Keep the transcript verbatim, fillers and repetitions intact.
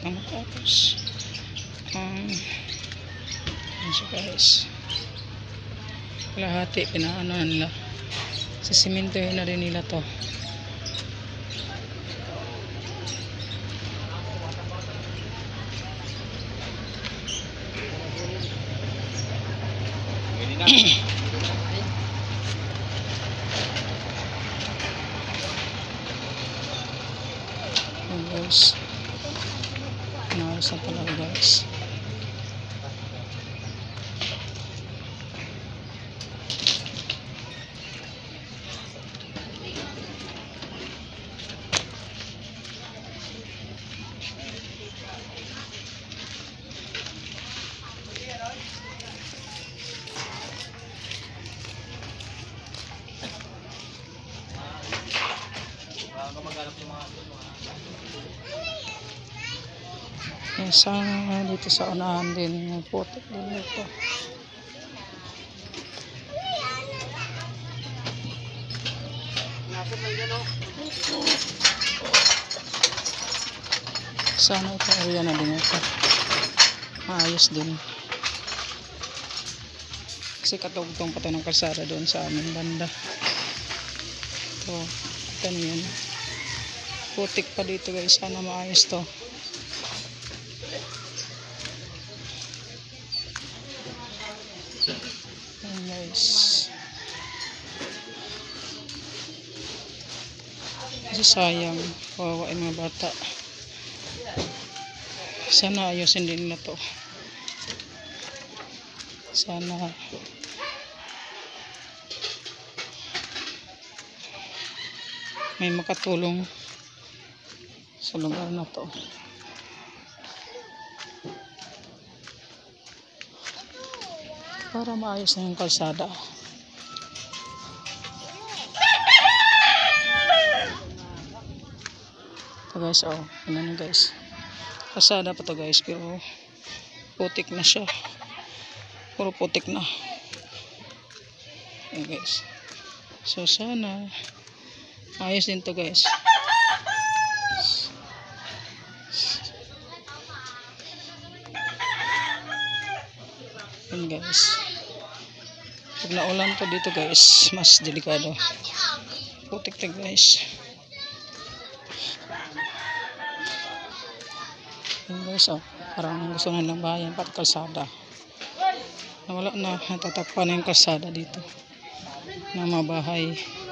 lang matapos. Um, yun siya guys. Kalahati, pinaano nila. Sisimintohin na rin nila to. Ayan guys, naayos na talaga guys. Sana dito sa unahan din yung putik din dito. Sana ito area na din ito. Maayos din. Kasi katugtong pa ito ng kalsada doon sa aming banda. Ito, ito na yun. Putik pa dito guys. Sana maayos to. Ayan guys. Kasi sayang. Kawawa yung mga bata. Sana ayusin din na to. Sana may makatulong sa lugar na to. Para maayos na yung kalsada. Ito guys, oh, ano na guys. Kalsada pa to guys, pero putik na siya. Puro putik na. Ayan guys. So sana ayos din to guys. Ayan guys. Pag naulan to dito guys, mas delikado. Putik na guys. Ayan guys, oh, parang gusto na lang bayan pat kalsada. Wala na, natatakpan na yung kalsada dito ng mga bahay.